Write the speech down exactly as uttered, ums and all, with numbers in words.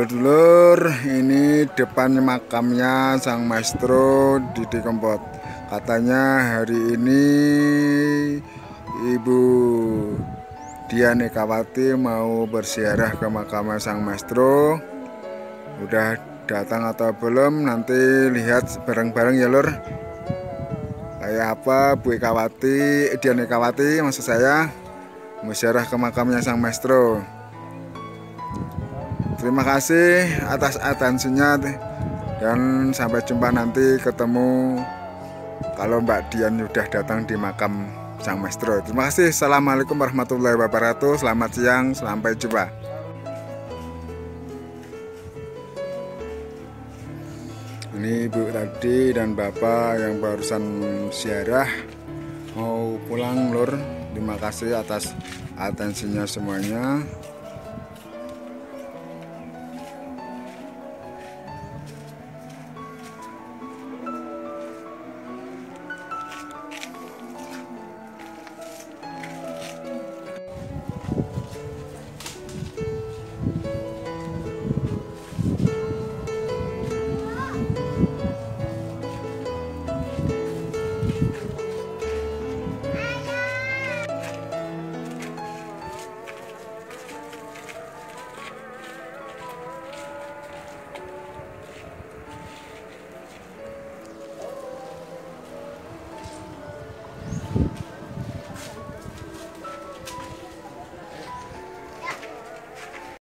Dulur-dulur, ini depan makamnya Sang Maestro Didi Kempot. Katanya hari ini Ibu Dian Ekawati mau berziarah ke makamnya Sang Maestro. Udah datang atau belum? Nanti lihat bareng-bareng ya lur. Kayak apa Bu Ekawati, Dian Ekawati maksud saya, berziarah ke makamnya Sang Maestro. Terima kasih atas atensinya dan sampai jumpa nanti ketemu kalau Mbak Dian sudah datang di makam Sang Maestro. Terima kasih. Assalamualaikum warahmatullahi wabarakatuh. Selamat siang, sampai jumpa. Ini Ibu tadi dan Bapak yang barusan ziarah mau pulang lur. Terima kasih atas atensinya semuanya.